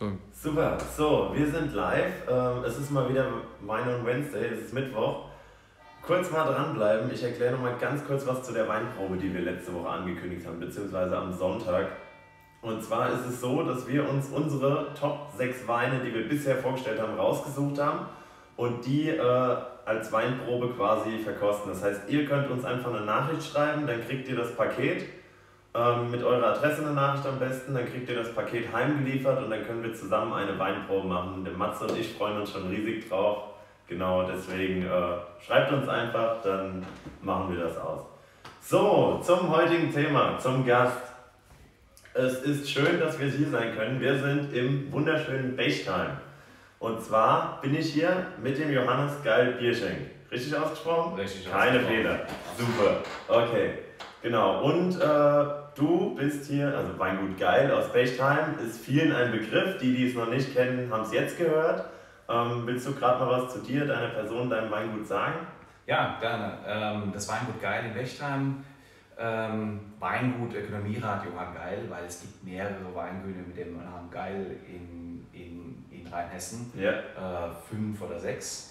So. Super, so, wir sind live. Es ist mal wieder Wine on Wednesday, es ist Mittwoch. Kurz mal dranbleiben, ich erkläre noch mal ganz kurz was zu der Weinprobe, die wir letzte Woche angekündigt haben, beziehungsweise am Sonntag. Und zwar ist es so, dass wir uns unsere Top 6 Weine, die wir bisher vorgestellt haben, rausgesucht haben und die als Weinprobe quasi verkosten. Das heißt, ihr könnt uns einfach eine Nachricht schreiben, dann kriegt ihr das Paket. Mit eurer Adresse eine Nachricht am besten, dann kriegt ihr das Paket heimgeliefert und dann können wir zusammen eine Weinprobe machen. Der Matze und ich freuen uns schon riesig drauf. Genau, deswegen schreibt uns einfach, dann machen wir das aus. So, zum heutigen Thema, zum Gast. Es ist schön, dass wir hier sein können. Wir sind im wunderschönen Bechtheim. Und zwar bin ich hier mit dem Johannes Geil Bierschenk. Richtig ausgesprochen? Richtig Keine ausgesprochen. Fehler. Super. Okay. Genau. Und du bist hier, also Weingut Geil aus Bechtheim, ist vielen ein Begriff. Die es noch nicht kennen, haben es jetzt gehört. Willst du gerade mal was zu dir, deiner Person, deinem Weingut sagen? Ja, gerne. Das Weingut Geil in Bechtheim, Weingut Ökonomierat Johann Geil, weil es gibt mehrere Weingüter mit dem Namen Geil in Rheinhessen, Ja. 5 oder 6.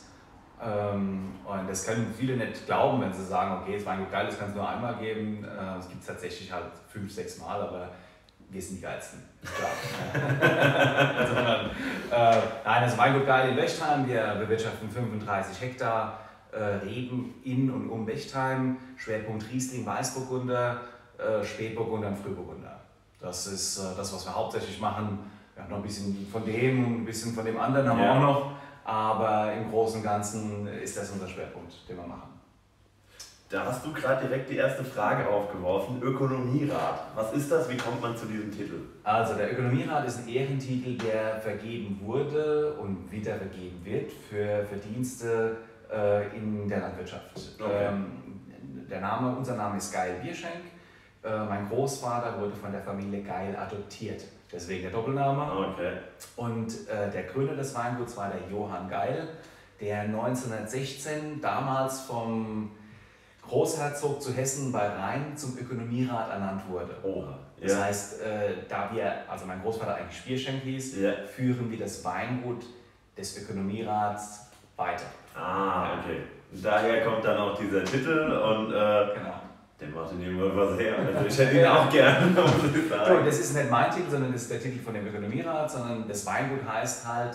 Und das können viele nicht glauben, wenn sie sagen, okay, das Weingut Geil, das kann es nur einmal geben. Es gibt es tatsächlich halt 5, 6 Mal, aber wir sind die Geilsten. Klar. Also, nein, das Weingut Geil in Bechtheim, wir bewirtschaften 35 Hektar Reben in und um Bechtheim, Schwerpunkt Riesling, Weißburgunder, Spätburgunder und Frühburgunder. Das ist das, was wir hauptsächlich machen. Wir haben noch ein bisschen von dem und ein bisschen von dem anderen haben wir auch noch, aber im Großen und Ganzen ist das unser Schwerpunkt, den wir machen. Da hast du gerade direkt die erste Frage aufgeworfen, Ökonomierat. Was ist das? Wie kommt man zu diesem Titel? Also der Ökonomierat ist ein Ehrentitel, der vergeben wurde und wieder vergeben wird für Verdienste in der Landwirtschaft. Okay. Unser Name ist Geil Bierschenk. Mein Großvater wurde von der Familie Geil adoptiert, deswegen der Doppelname. Okay. Und der Gründer des Weinguts war der Johann Geil, der 1916 damals vom Großherzog zu Hessen bei Rhein zum Ökonomierat ernannt wurde. Oha. Das heißt, also mein Großvater eigentlich Bierschenk hieß, führen wir das Weingut des Ökonomierats weiter. Ah, okay. Daher kommt dann auch dieser Titel und Genau. der macht in dem was her. Also ich hätte ihn auch gerne, muss ich So, sagen. das ist nicht mein Titel, sondern das ist der Titel von dem Ökonomierat, sondern das Weingut heißt halt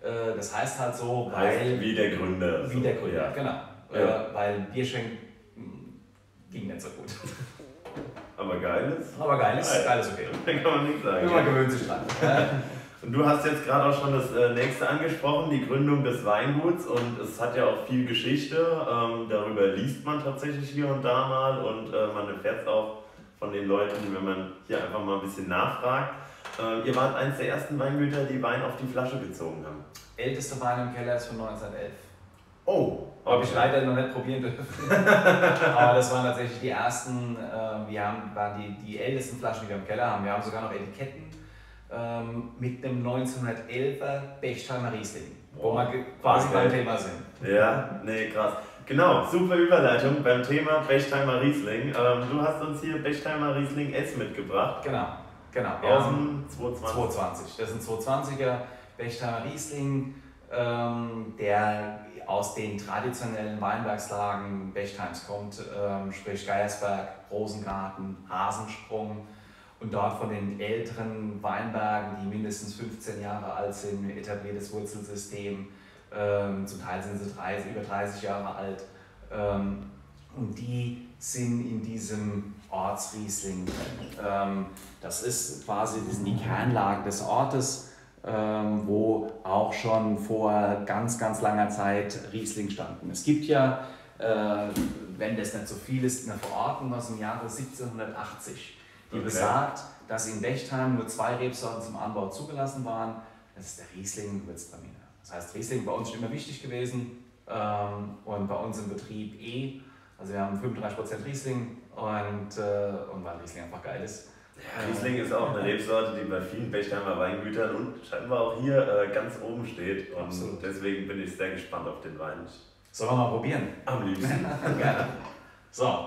so, weil... Wie der Gründer. Wie der Gründer, Ja. genau. Ja. Weil Bierschenk ging nicht so gut. Aber geil ist. Aber geil ist okay. Da kann man nichts sagen. Man gewöhnt sich dran. Und du hast jetzt gerade auch schon das nächste angesprochen, die Gründung des Weinguts, und es hat ja auch viel Geschichte. Darüber liest man tatsächlich hier und da mal und man erfährt es auch von den Leuten, wenn man hier einfach mal ein bisschen nachfragt. Ihr wart eines der ersten Weingüter, die Wein auf die Flasche gezogen haben. Älteste Wein im Keller ist von 1911. Oh, Habe ich leider noch nicht probieren dürfen. Aber das waren tatsächlich die ersten, waren die ältesten Flaschen, die wir im Keller haben. Wir haben sogar noch Etiketten mit einem 1911er Bechtheimer Riesling, wo wir quasi beim Thema sind. Ja, nee, krass. Genau, super Überleitung beim Thema Bechtheimer Riesling. Du hast uns hier Bechtheimer Riesling S mitgebracht. Genau. Aus dem 220. Das ist ein 220er Bechtheimer Riesling, der aus den traditionellen Weinbergslagen Bechtheims kommt, sprich Geiersberg, Rosengarten, Hasensprung, und dort von den älteren Weinbergen, die mindestens 15 Jahre alt sind, ein etabliertes Wurzelsystem, zum Teil sind sie über 30 Jahre alt, und die sind in diesem Ortsriesling drin. Das ist quasi die Kernlage des Ortes, wo auch schon vor ganz, ganz langer Zeit Riesling standen. Es gibt ja, wenn das nicht so viel ist, eine Verordnung aus dem Jahre 1780, die besagt, dass in Bechtheim nur 2 Rebsorten zum Anbau zugelassen waren. Das ist der Riesling und Gewürztraminer. Das heißt, Riesling bei uns schon immer wichtig gewesen und bei uns im Betrieb also wir haben 35% Riesling und weil Riesling einfach geil ist. Ja, Riesling ist auch eine Rebsorte, die bei vielen Bechtheimer Weingütern und scheinbar auch hier ganz oben steht. Und Absolut. Deswegen bin ich sehr gespannt auf den Wein. Sollen wir mal probieren? Am liebsten. Gerne. So.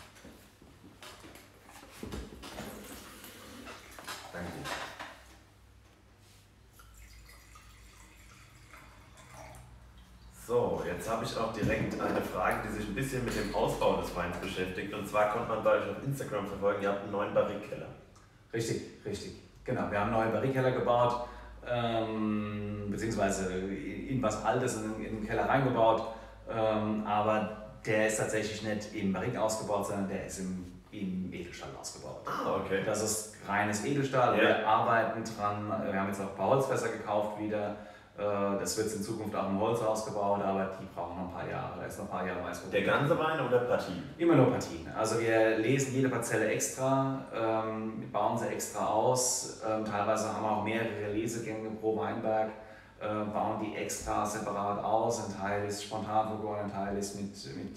Danke. Jetzt habe ich auch direkt eine Frage, die sich ein bisschen mit dem Ausbau des Weins beschäftigt. Und zwar konnte man bei euch auf Instagram verfolgen, ihr habt einen neuen Barrikkeller. Richtig, richtig. Genau, wir haben einen neuen Barrikkeller gebaut, beziehungsweise in was Altes in den Keller reingebaut. Aber der ist tatsächlich nicht im Barrik ausgebaut, sondern der ist im Edelstahl ausgebaut. Ah, okay. Das ist reines Edelstahl. Ja. Wir arbeiten dran. Wir haben jetzt auch ein paar Holzfässer gekauft wieder. Das wird in Zukunft auch im Holz ausgebaut, aber die brauchen noch ein paar Jahre. Da ist noch ein paar Jahre Weißburg. Der ganze Wein oder Partie? Immer nur Partien. Also wir lesen jede Parzelle extra, bauen sie extra aus. Teilweise haben wir auch mehrere Lesegänge pro Weinberg, bauen die extra separat aus. Ein Teil ist spontan vergoren, ein Teil ist mit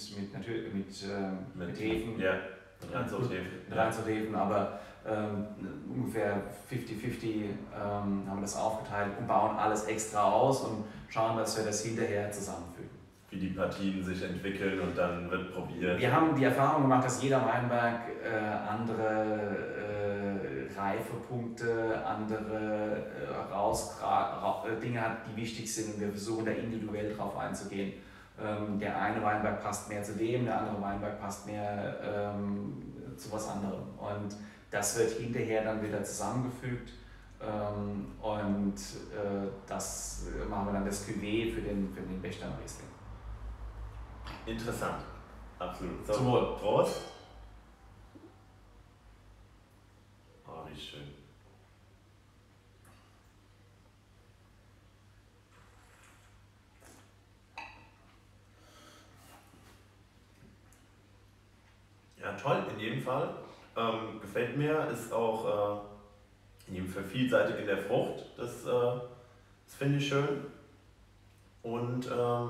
Hefen. Ja, mit Reinzuchthefen. Mit Reinzuchthefen, aber ungefähr 50-50 haben wir das aufgeteilt und bauen alles extra aus und schauen, dass wir das hinterher zusammenfügen. Wie die Partien sich entwickeln und dann wird probiert. Wir haben die Erfahrung gemacht, dass jeder Weinberg andere Reifepunkte, andere Dinge hat, die wichtig sind, und wir versuchen da individuell drauf einzugehen. Der eine Weinberg passt mehr zu dem, der andere Weinberg passt mehr zu was anderem. Und das wird hinterher dann wieder zusammengefügt und das machen wir dann das Cuvée für den Bechsteiner Riesling. Interessant, absolut. So, Zum Wohl. Prost. Oh, wie schön. Ja, toll, in jedem Fall. Gefällt mir, ist auch in jedem Fall vielseitig in der Frucht. Das finde ich schön. Und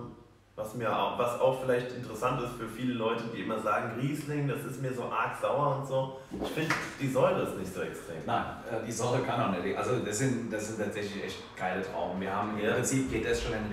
was auch vielleicht interessant ist für viele Leute, die immer sagen, Riesling, das ist mir so arg sauer und so. Ich finde, die Säure ist nicht so extrem. Nein, die Säure kann auch nicht. Also das sind tatsächlich echt geile Trauben. Wir haben im Prinzip geht das schon in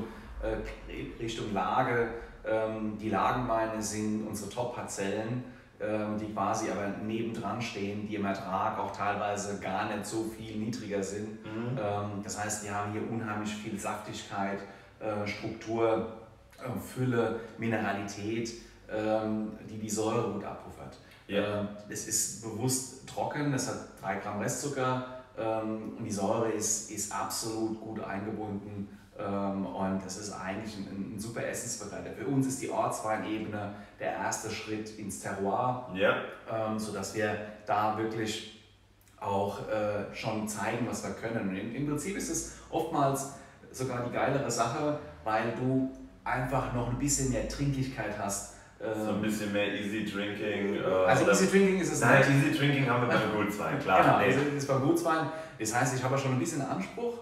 Richtung Lage. Die Lagenweine sind unsere Top-Parzellen, die quasi aber nebendran stehen, die im Ertrag auch teilweise gar nicht so viel niedriger sind. Das heißt, wir haben hier unheimlich viel Saftigkeit, Struktur, Fülle, Mineralität, die Säure gut abpuffert. Ja. Es ist bewusst trocken, es hat 3 Gramm Restzucker und die Säure ist absolut gut eingebunden. Und das ist eigentlich ein super Essensbegleiter. Für uns ist die Ortsweinebene der erste Schritt ins Terroir, sodass wir da wirklich auch schon zeigen, was wir können. Und im Prinzip ist es oftmals sogar die geilere Sache, weil du einfach noch ein bisschen mehr Trinklichkeit hast. So ein bisschen mehr Easy Drinking. Also Easy Drinking ist es nein, nicht. Easy Drinking haben wir beim Gutswein, klar. Genau, also das ist beim Gutswein. Das heißt, ich habe schon ein bisschen Anspruch,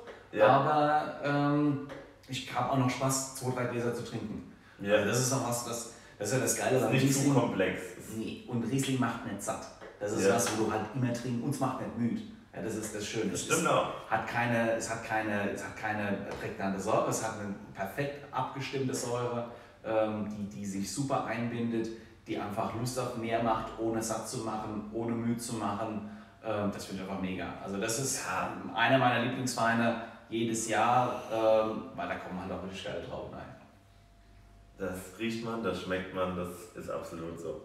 aber ich habe auch noch Spaß, 2-3 Gläser zu trinken. Ja. Also das ist noch was, das ist ja das Geile. Das ist nicht Riesling, zu komplex. Nee, und Riesling macht nicht satt. Das ist was, wo du halt immer trinken, uns macht nicht müde. Ja, das ist das Schöne. Das stimmt auch. Es hat keine prägnante Säure, es hat eine perfekt abgestimmte Säure, die sich super einbindet, die einfach Lust auf mehr macht, ohne satt zu machen, ohne müde zu machen. Das finde ich einfach mega. Also das ist einer meiner Lieblingsweine jedes Jahr, weil da kommen halt auch richtig geile Trauben rein. Das riecht man, das schmeckt man, das ist absolut so.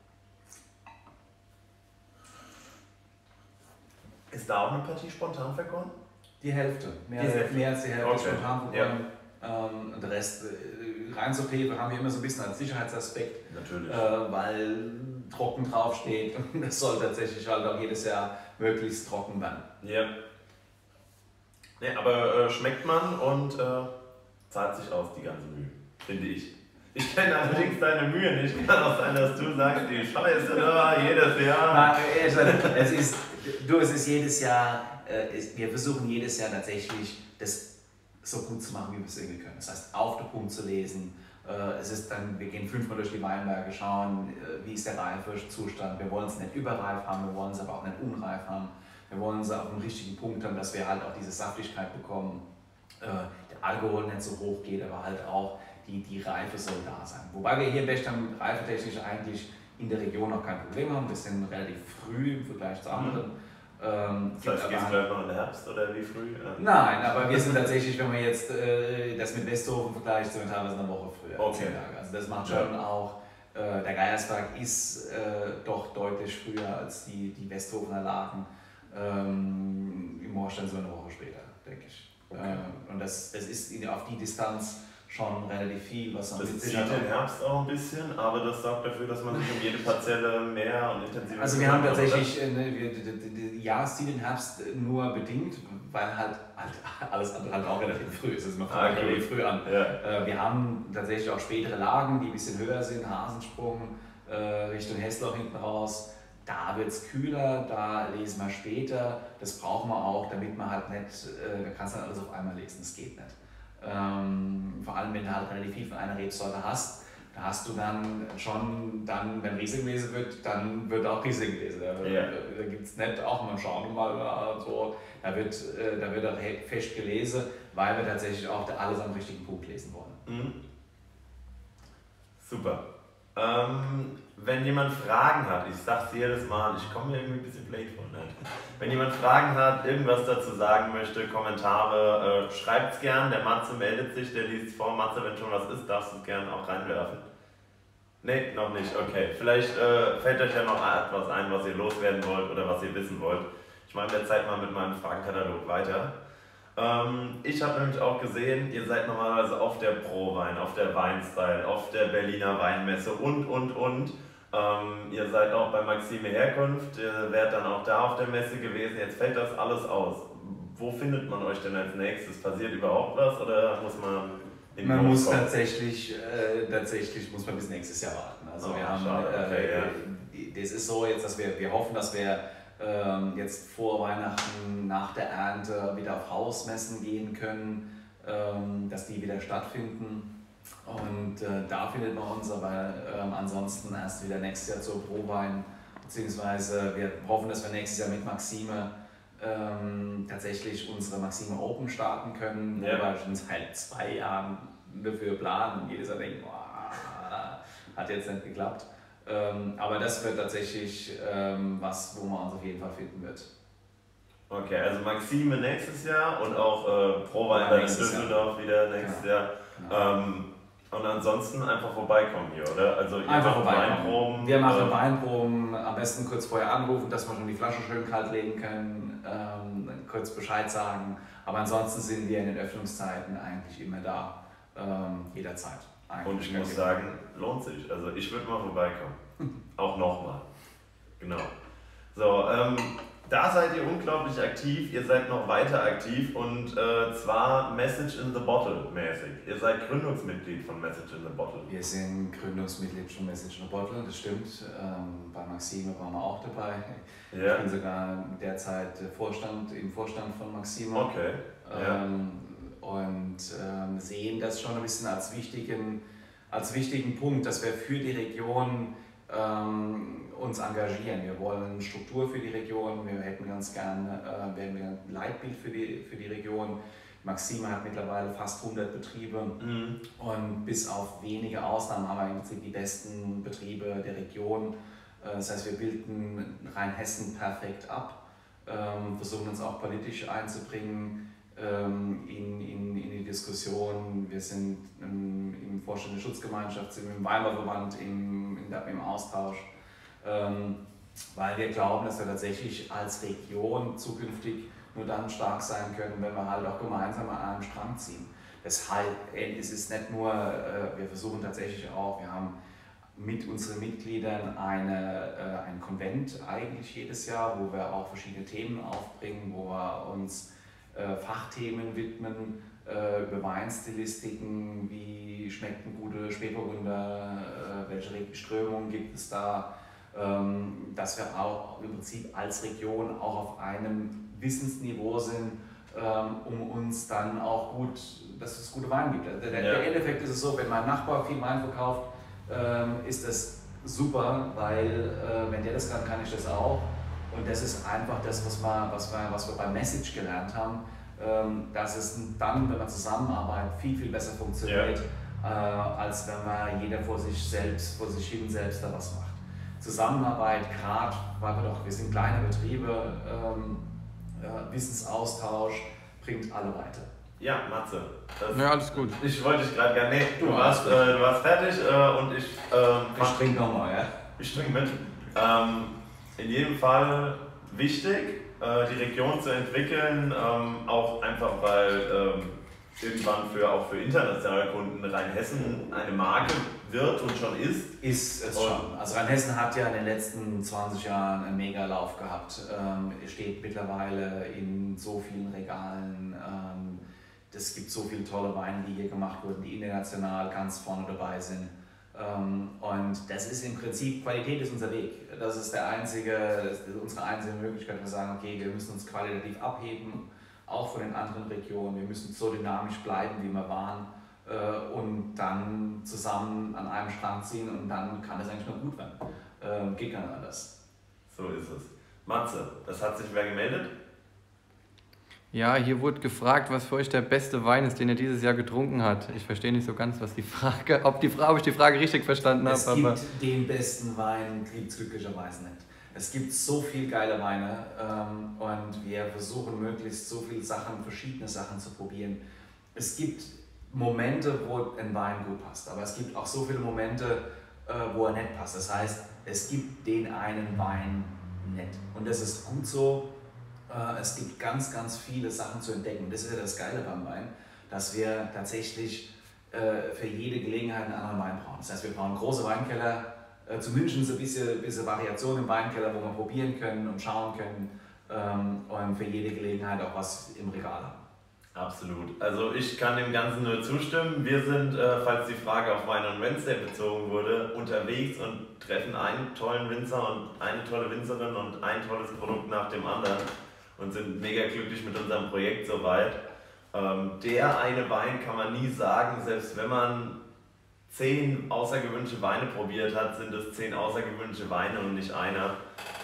Ist da auch eine Partie spontan vergoren? Die Hälfte, mehr als die Hälfte spontan vergoren. Und der Rest, Reinzuchthefe haben wir immer so ein bisschen als Sicherheitsaspekt, natürlich, weil trocken draufsteht und das soll tatsächlich halt auch jedes Jahr möglichst trocken werden. Ja. Nee, aber schmeckt man und zahlt sich aus, die ganze Mühe, finde ich. Ich kenne allerdings deine Mühe nicht. Kann auch sein, dass du sagst, die Scheiße da jedes Jahr. Nein, es ist jedes Jahr, wir versuchen jedes Jahr tatsächlich das so gut zu machen, wie wir es irgendwie können. Das heißt, auf den Punkt zu lesen. Wir gehen 5-mal durch die Weinberge, schauen, wie ist der Reifezustand. Wir wollen es nicht überreif haben, wir wollen es aber auch nicht unreif haben. Wir wollen es auf dem richtigen Punkt haben, dass wir halt auch diese Saftigkeit bekommen. Der Alkohol nicht so hoch geht, aber halt auch die Reife soll da sein. Wobei wir hier in Bechstein reifetechnisch eigentlich in der Region noch kein Problem haben. Wir sind relativ früh im Vergleich zu anderen. Das heißt, gehst du gleich noch in den Herbst oder wie früh? Nein, aber wir sind tatsächlich, wenn man jetzt das mit Westhofen vergleicht, sind wir teilweise eine Woche früher. Okay. Also das macht schon auch, der Geiersberg ist doch deutlich früher als die Westhofener Lagen. Im Moorstein so eine Woche später, denke ich. Okay. Und das ist auf die Distanz schon relativ viel. Was das zieht den Herbst auch ein bisschen, aber das sorgt dafür, dass man sich um jede Parzelle mehr und intensiver... Also wir haben tatsächlich, die Jahreszeit im Herbst nur bedingt, weil halt alles andere halt auch relativ früh ist. Also man fängt relativ früh an. Ja. Wir haben tatsächlich auch spätere Lagen, die ein bisschen höher sind, Hasensprung, Richtung Hessloch hinten raus. Da wird es kühler, da lesen wir später. Das brauchen wir auch, damit man halt nicht, da kannst du halt alles auf einmal lesen, das geht nicht. Vor allem wenn du halt relativ viel von einer Rebsorte hast, da hast du dann schon, wenn Riesling gelesen wird, dann wird auch Riesling gelesen. Da gibt es nicht, auch mal schauen mal so, da wird auch fest gelesen, weil wir tatsächlich auch alles am richtigen Punkt lesen wollen. Mhm. Super. Wenn jemand Fragen hat, ich sag's jedes Mal, ich komme mir irgendwie ein bisschen blöd vor. Ne? Wenn jemand Fragen hat, irgendwas dazu sagen möchte, Kommentare, schreibt's gern. Der Matze meldet sich, der liest vor. Matze, wenn schon was ist, darfst du es gern auch reinwerfen. Ne, noch nicht, okay. Vielleicht fällt euch ja noch etwas ein, was ihr loswerden wollt oder was ihr wissen wollt. Ich mache in der Zeit mal mit meinem Fragenkatalog weiter. Ich habe nämlich auch gesehen, ihr seid normalerweise auf der ProWein, auf der Weinstyle, auf der Berliner Weinmesse und. Ihr seid auch bei Maxime Herkunft, ihr werdet dann auch da auf der Messe gewesen. Jetzt fällt das alles aus. Wo findet man euch denn als nächstes? Passiert überhaupt was oder muss man in Man muss tatsächlich muss man bis nächstes Jahr warten. Also wir haben, das ist so jetzt, dass wir hoffen, dass wir jetzt vor Weihnachten, nach der Ernte wieder auf Hausmessen gehen können, dass die wieder stattfinden. Und da findet man uns, aber ansonsten erst wieder nächstes Jahr zur ProWein, beziehungsweise wir hoffen, dass wir nächstes Jahr mit Maxime tatsächlich unsere Maxime Open starten können, wo wir schon seit 2 Jahren dafür planen und jedes Jahr denkt, hat jetzt nicht geklappt. Aber das wird tatsächlich was, wo man uns auf jeden Fall finden wird. Okay, also Maxime nächstes Jahr und auch ProWein dann in Düsseldorf wieder nächstes Jahr. Genau. Und ansonsten einfach vorbeikommen hier, oder? Also ihr einfach macht Weinproben. Wir machen Weinproben, am besten kurz vorher anrufen, dass wir schon die Flasche schön kalt legen können, kurz Bescheid sagen. Aber ansonsten sind wir in den Öffnungszeiten eigentlich immer da, jederzeit. Und ich muss sagen, lohnt sich. Also ich würde mal vorbeikommen. Auch nochmal. Genau. So, da seid ihr unglaublich aktiv, ihr seid noch weiter aktiv und zwar Message in the Bottle mäßig. Ihr seid Gründungsmitglied von Message in the Bottle. Wir sind Gründungsmitglied von Message in the Bottle, das stimmt. Bei Maxime waren wir auch dabei. Ja. Ich bin sogar derzeit im Vorstand von Maxime. Okay. Und sehen das schon ein bisschen als wichtigen Punkt, dass wir für die Region uns engagieren. Wir wollen Struktur für die Region, wir hätten ganz gerne ein Leitbild für die Region. Maxime hat mittlerweile fast 100 Betriebe und bis auf wenige Ausnahmen haben wir im Prinzip die besten Betriebe der Region. Das heißt, wir bilden Rheinhessen perfekt ab, versuchen uns auch politisch einzubringen in die Diskussion. Wir sind im Vorstand der Schutzgemeinschaft, sind im Weinbauverband im Austausch, weil wir glauben, dass wir tatsächlich als Region zukünftig nur dann stark sein können, wenn wir halt auch gemeinsam an einem Strang ziehen. Deshalb ist es nicht nur, wir versuchen tatsächlich auch, wir haben mit unseren Mitgliedern ein Konvent eigentlich jedes Jahr, wo wir auch verschiedene Themen aufbringen, wo wir uns Fachthemen widmen, über Weinstilistiken, wie schmeckt ein guter Spätburgunder, welche Strömungen gibt es da, dass wir auch im Prinzip als Region auch auf einem Wissensniveau sind, um uns dann auch dass es gute Wein gibt. Der Endeffekt ist es so, wenn mein Nachbar viel Wein verkauft, ist das super, weil wenn der das kann ich das auch. Und das ist einfach das, was wir beim Message gelernt haben, dass es dann, wenn man zusammenarbeitet, viel, viel besser funktioniert, als wenn man jeder vor sich hin selbst da was macht. Zusammenarbeit, gerade weil wir sind kleine Betriebe, Wissensaustausch bringt alle weiter. Ja, Matze. Ja, alles gut. Ich wollte dich gerade gerne. Nee, du warst fertig und ich. Ich trinke nochmal, ja. Ich trinke mit. In jedem Fall wichtig, die Region zu entwickeln, auch einfach weil irgendwann auch für internationale Kunden Rheinhessen eine Marke wird und schon ist. Ist es schon. Also Rheinhessen hat ja in den letzten 20 Jahren einen Megalauf gehabt. Steht mittlerweile in so vielen Regalen. Es gibt so viele tolle Weine, die hier gemacht wurden, die international ganz vorne dabei sind. Und das ist im Prinzip, Qualität ist unser Weg. Das ist unsere einzige Möglichkeit, wir sagen, okay, wir müssen uns qualitativ abheben, auch von den anderen Regionen. Wir müssen so dynamisch bleiben, wie wir waren, und dann zusammen an einem Strang ziehen und dann kann es eigentlich nur gut werden. Geht gar nicht anders. So ist es. Matze, das hat sich wer gemeldet? Ja, hier wurde gefragt, was für euch der beste Wein ist, den ihr dieses Jahr getrunken habt. Ich verstehe nicht so ganz, was die Frage, ob ich die Frage richtig verstanden habe. Es gibt den besten Wein, gibt es glücklicherweise nicht. Es gibt so viele geile Weine und wir versuchen möglichst so viele Sachen, verschiedene Sachen zu probieren. Es gibt Momente, wo ein Wein gut passt, aber es gibt auch so viele Momente, wo er nicht passt. Das heißt, es gibt den einen Wein nicht und das ist gut so. Es gibt ganz, ganz viele Sachen zu entdecken. Das ist ja das Geile beim Wein, dass wir tatsächlich für jede Gelegenheit einen anderen Wein brauchen. Das heißt, wir brauchen große Weinkeller, zumindest ein bisschen Variation im Weinkeller, wo wir probieren können und schauen können und für jede Gelegenheit auch was im Regal haben. Absolut. Also ich kann dem Ganzen nur zustimmen. Wir sind, falls die Frage auf Wine on Wednesday bezogen wurde, unterwegs und treffen einen tollen Winzer und eine tolle Winzerin und ein tolles Produkt nach dem anderen und sind mega glücklich mit unserem Projekt soweit. Der eine Wein kann man nie sagen, selbst wenn man 10 außergewöhnliche Weine probiert hat, sind es 10 außergewöhnliche Weine und nicht einer.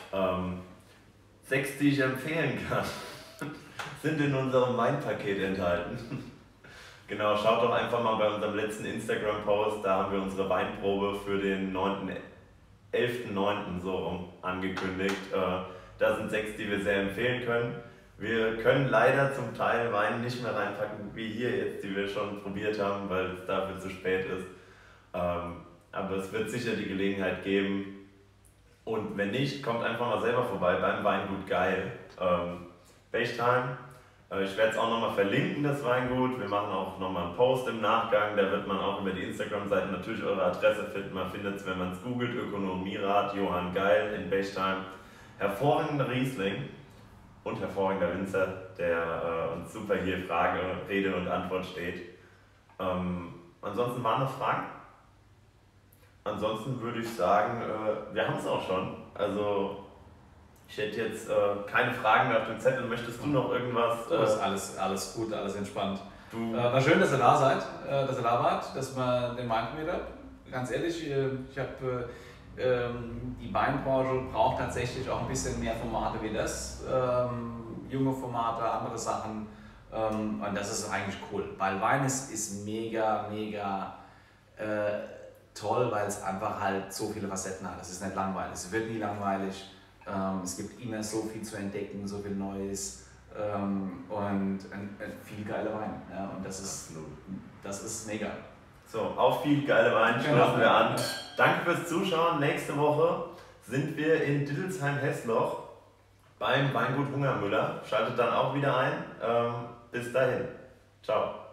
6, die ich empfehlen kann, sind in unserem Weinpaket enthalten. Genau, schaut doch einfach mal bei unserem letzten Instagram-Post, da haben wir unsere Weinprobe für den 11.09. so rum angekündigt. Da sind 6, die wir sehr empfehlen können. Wir können leider zum Teil Weine nicht mehr reinpacken, wie hier jetzt, die wir schon probiert haben, weil es dafür zu spät ist. Aber es wird sicher die Gelegenheit geben. Und wenn nicht, kommt einfach mal selber vorbei beim Weingut Geil. Bechtheim. Ich werde es auch nochmal verlinken, das Weingut. Wir machen auch nochmal einen Post im Nachgang. Da wird man auch über die Instagram-Seite natürlich eure Adresse finden. Man findet es, wenn man es googelt, Ökonomierat Johann Geil in Bechtheim. Hervorragender Riesling und hervorragender Winzer, der uns super hier Frage, Rede und Antwort steht. Ansonsten waren noch Fragen? Ansonsten würde ich sagen, wir haben es auch schon. Also ich hätte jetzt keine Fragen mehr auf dem Zettel. Möchtest du noch irgendwas? Das ist alles gut, alles entspannt. War schön, dass ihr da seid, dass ihr da wart, dass wir den Wein probiert habt. Ganz ehrlich, ich habe die Weinbranche braucht tatsächlich auch ein bisschen mehr Formate wie das. Junge Formate, andere Sachen. Und das ist eigentlich cool, weil Wein ist mega, mega toll, weil es einfach halt so viele Facetten hat. Es ist nicht langweilig, es wird nie langweilig. Es gibt immer so viel zu entdecken, so viel Neues und viel geile Wein. Ja, und das ist mega. So, auf viel geile Wein schlossen wir an. Danke fürs Zuschauen. Nächste Woche sind wir in Dittelsheim-Hessloch beim Weingut Hungermüller. Schaltet dann auch wieder ein. Bis dahin. Ciao.